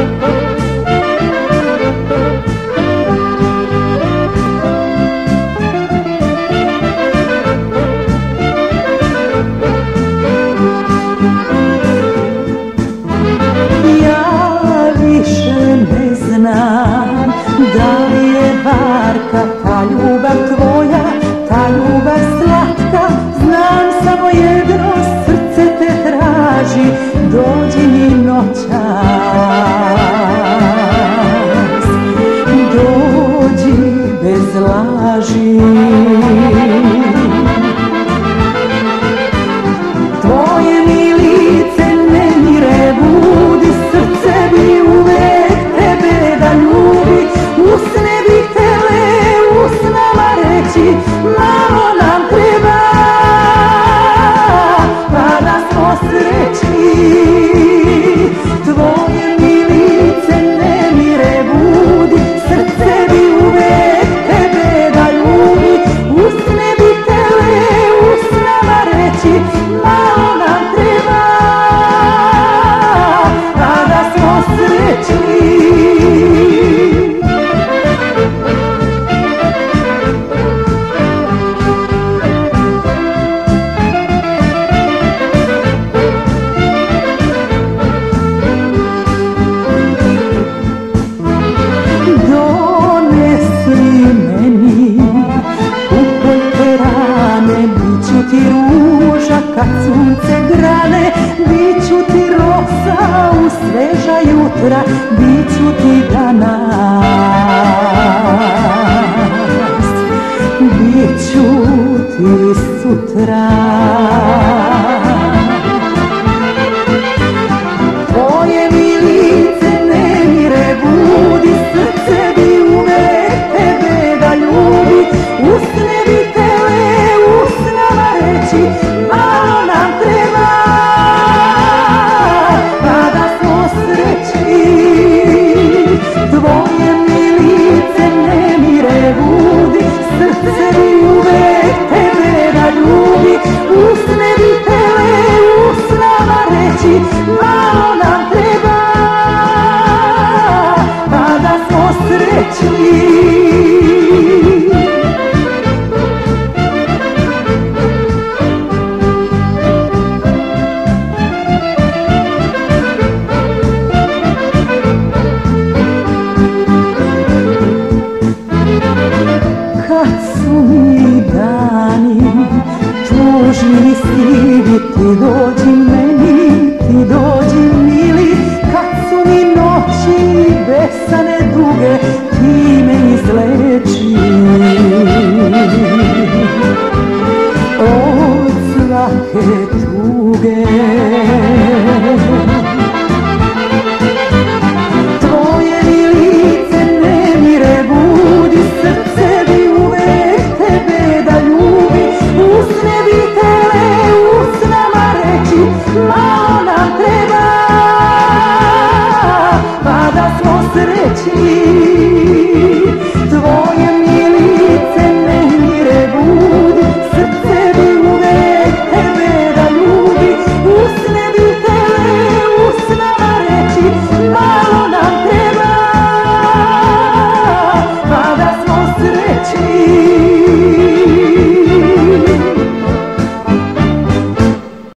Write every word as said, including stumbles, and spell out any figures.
Da li je varka ta ljubav tvoja, ta ljubav slatka? Znam samo jedno, srce te traži, dođi mi noćas, dođi bez laži. Tvoje mi lice nemire budi, srce bi uvek tebe da ljubi. Usne bih tele usnama reći, malo nam treba, pa da smo srećni. Tvoje mi lice nemire budi, srce bi uvek tebe da ljubi. Usne bih tele usnama reći, malo nam treba, pa da smo srećni. Ti ruža kad sunce grane, bit ću ti rosa u sveža jutra, bit ću ti danas, bit ću ti sutra.